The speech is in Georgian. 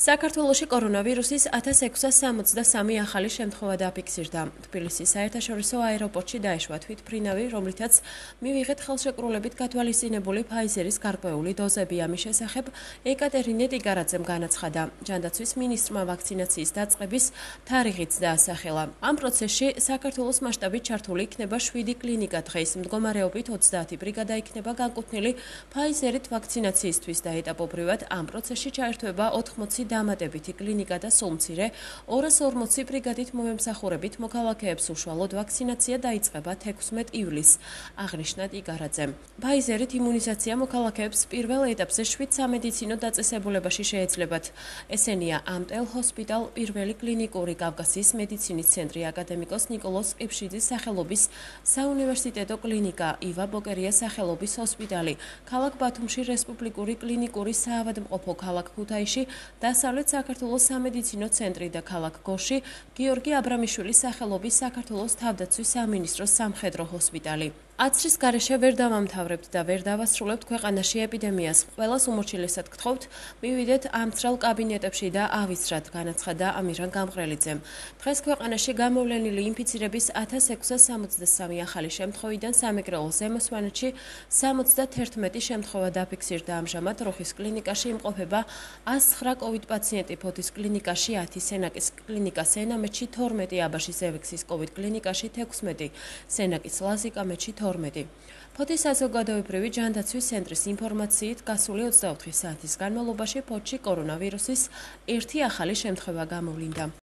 საქართველოში კორონავირუსის 1663 ახალი შემთხვევა დაფიქსირდა. თბილისის საერთაშორისო აეროპორტში დაეშვა თვითმფრინავი, რომლითაც მივიღეთ ხელშეკრულებით გათვალისწინებული ფაიზერის გარკვეული დოზები. ამის შესახებ ეკატერინე ტიგარაძემ განაცხადა. ჯანდაცვის მინისტრმა ვაქცინაციის დაწყების თარიღიც დაასახელა. ამ პროცესში საქართველოს მასშტაბით ჩართული იქნება 7 კლინიკა დღეს. მდგომარეობით 30 ბრიგადა იქნება განკუთვნილი ფაიზერით ვაქცინაციისთვის და ეტაპობრივად ამ პროცესში ჩაერთვება 80 დამატებითი კლინიკა და სულ მცირე 240 ბრიგადით მომემსახურებით მოქალაქეებს უშუალოდ ვაქცინაცია დაიწყება 16 ივლისს, აღნიშნა ტიგარაძემ. ფაიზერით იმუნიზაცია მოქალაქეებს პირველ ეტაპზე 7 სამედიცინო დაწესებულებაში შეეძლებათ. ესენია ამტელ ჰოსპიტალ, პირველი კლინიკური კავკასიის მედიცინის ცენტრი, აკადემიკოს ნიკოლოზ ყიფშიძის სახელობის საუნივერსიტეტო კლინიკა, ივა ბოკერიას სახელობის ჰოსპიტალი, ქალაქ ბათუმში რესპუბლიკური კლინიკური საავადმყოფო, ქალაქ ქუთაისში დასავლეთ საქართველოს სამედიცინო ცენტრი და ქალაქ გორში გიორგი აბრამიშვილის სახელობის საქართველოს თავდაცვის სამინისტროს სამხედრო ჰოსპიტალი. აცრის გარეშე ვერ დავამთავრებთ და ვერ დავასრულებთ ქვეყანაში ეპიდემიას. ყველას უმორჩილესად გთხოვთ, მივიდეთ ამცრალ კაბინეტებში და ავისრათ, განაცხადა ამირან გამყრელიძემ. დღეს ქვეყანაში გამოვლენილი ინფიცირების 1663 ახალი შემთხვევიდან სამეგრელოს ზემო სვანეთში 71 შემთხვევა დაფიქსირდა. ამჟამად როხის კლინიკაში იმყოფება 109 კოვიდ პაციენტი, ფოთის კლინიკაში 10, სენაკის კლინიკა სენამეთში 12, აბაშის ევექსის კოვიდ კლინიკაში 16, სენაკის ლაზიკამეთში 12. ფოთის საზოგადოებრივი ჯანდაცვის ცენტრის ინფორმაციით, გასული 24 საათის განმავლობაში ფოთში კორონავირუსის 1 ახალი შემთხვევა გამოვლინდა.